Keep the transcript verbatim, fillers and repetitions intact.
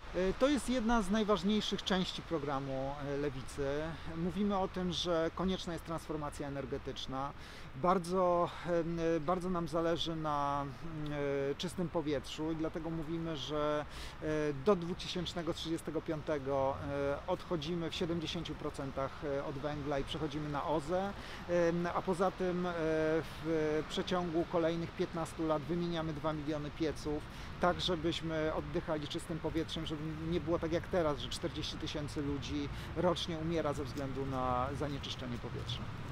To jest jedna z najważniejszych części programu Lewicy. Mówimy o tym, że konieczna jest transformacja energetyczna. Bardzo, bardzo nam zależy na czystym powietrzu i dlatego mówimy, że do dwa tysiące trzydziestego piątego odchodzimy w siedemdziesięciu procentach od węgla i przechodzimy na O Z E, a poza tym w przeciągu kolejnych piętnastu lat wymieniamy dwa miliony pieców, tak żebyśmy oddychali czystym powietrzem, żeby nie było tak jak teraz, że czterdzieści tysięcy ludzi rocznie umiera ze względu na zanieczyszczenie powietrza.